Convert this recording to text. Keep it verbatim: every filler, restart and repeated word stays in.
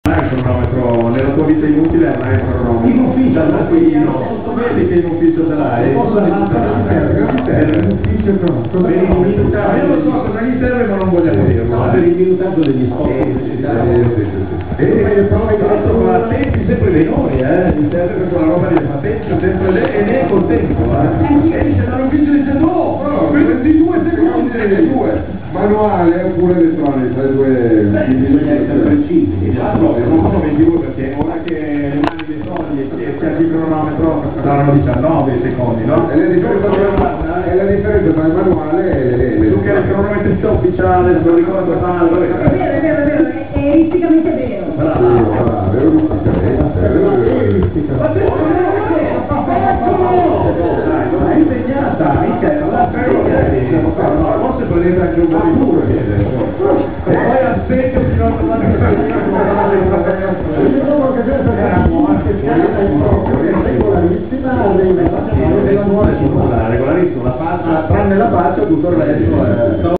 Il cronometro nella tua vita inutile avrai un cronometro in ufficio, dal mattino, vedi che in ufficio ce l'hai, posso andare in ufficio il cronometro per il minutaggio, io non so cosa gli serve ma non vogliamo dirlo, no, per il minutaggio degli spot e poi tra l'altro con attenti sempre dei nomi, eh, mi serve per quella roba di attenti sempre lei e lei è contento, eh, e dice dall'ufficio dice no, ventidue secondi, ventidue manuale oppure elettronica, le due bisogna essere precisi. No, sono ventidue perché ora che le mani dei soldi e cerchi il cronometro saranno diciannove secondi, no? E la differenza tra, è la differenza tra il manuale e le... Tu che il cronometrista ufficiale, non ricordo male, È vero, è vero, è vero, è è eristicamente vero. bravo, bravo, è ma te è impegnata, mica, forse prendete anche un po' di duro, e poi al secchio fino a trovare il regolarissima, regolarissima, la faccia, tranne la faccia tutto il resto è...